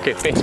Okay, face.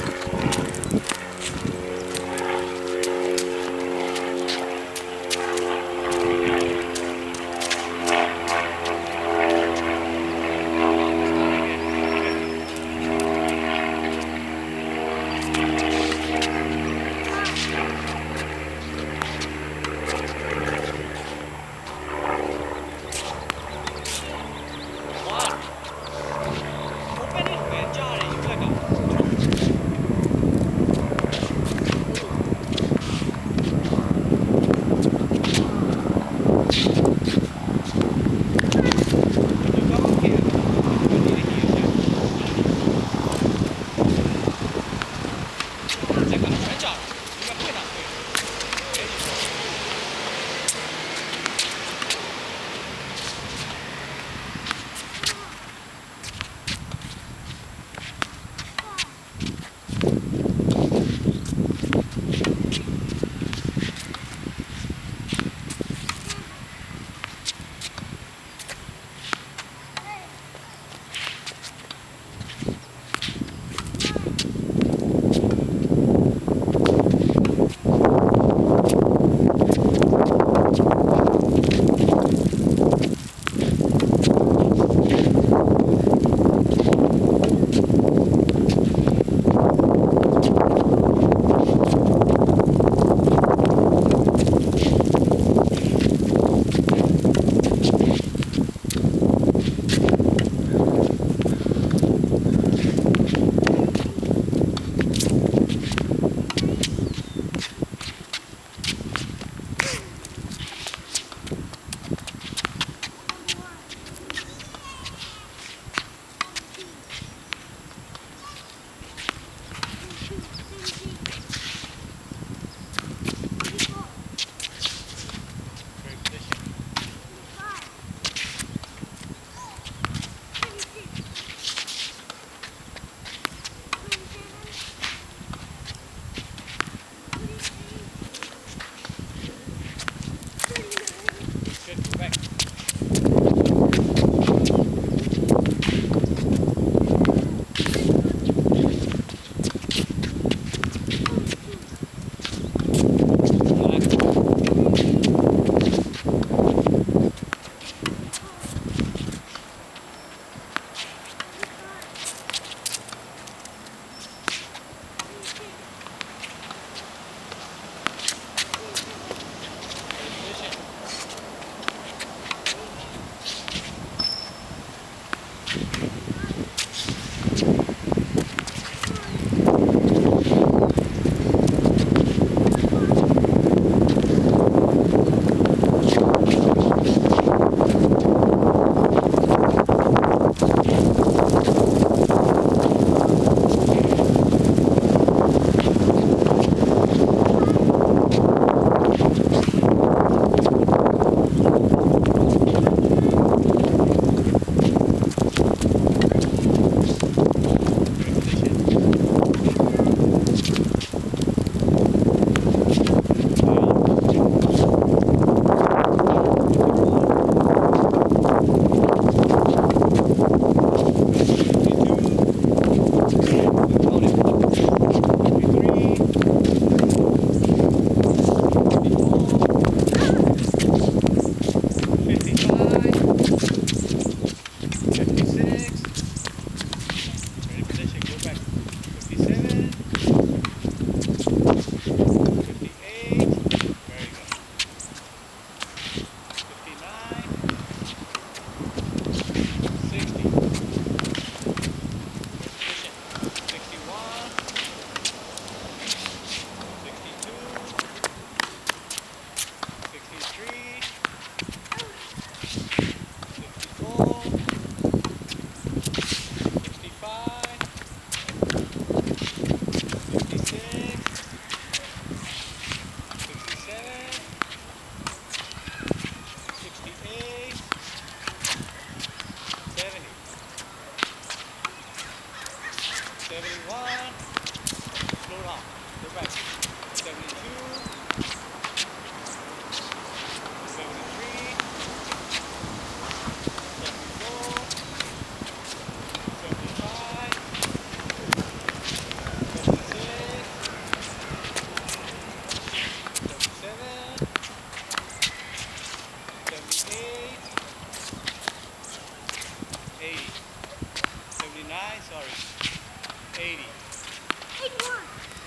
80. 81.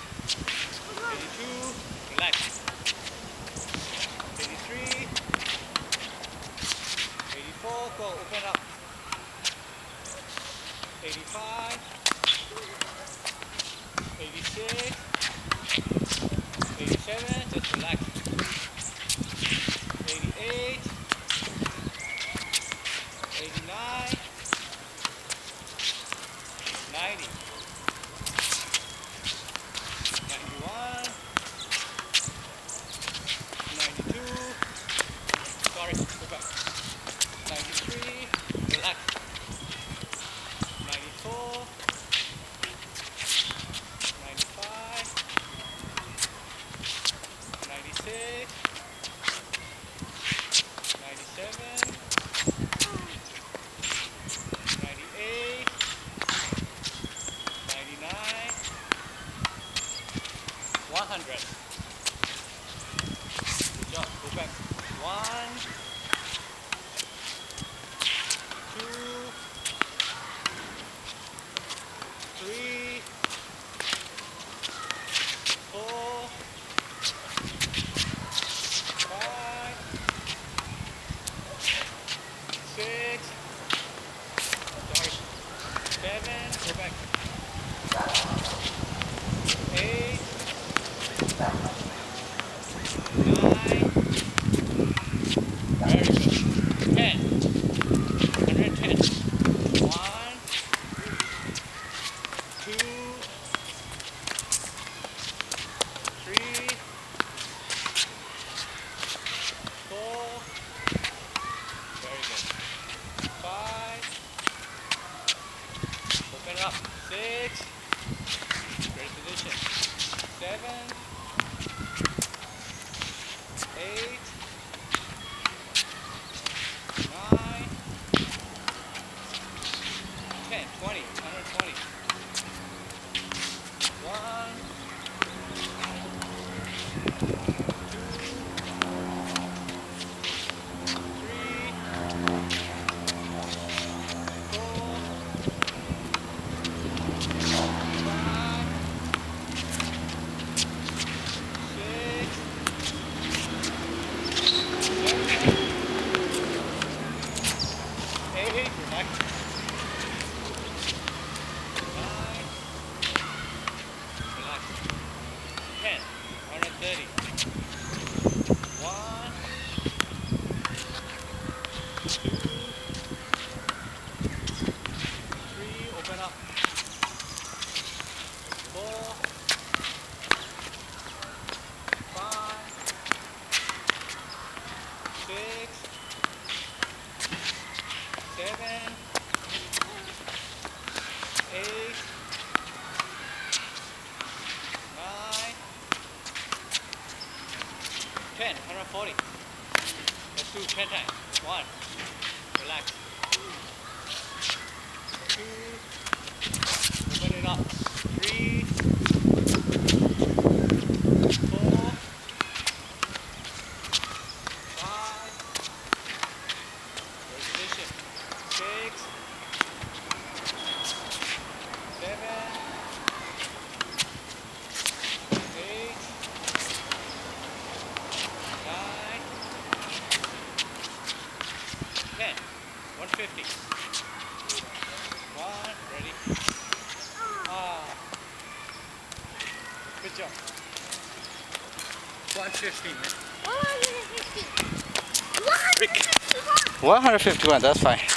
82. Relax. 83. 84. Go. Open up. 85. 86. 87. Just relax. 88. 89. 90. 91. 92. Sorry, go back. 93. Relax. 94. 95. 96. 97. 98. 99. 100. Good job. Go back. 1, 2, 3, 4, 5, 6. Sorry. 7. Go back. 8. 9. Very good. 10. 110. 1, 2, 3, 4. Very good. 5. Open it up. 6. Great position. 7. 8. 9. 10. 20. 120. 1, 3, 4, 5, 6, 7, 8, relax. 9, relax. 10, 130. 1, 2, 3, open up. 4, 5, 6, 7, 8, 9, 10, 140. Let's do 10 times. 1, relax. 2, open it up. 3, 4, 5, great position. 6, 7, 8, 9, 10, 150. 1, ready? Good job. 150, man. 150. 151, that's fine.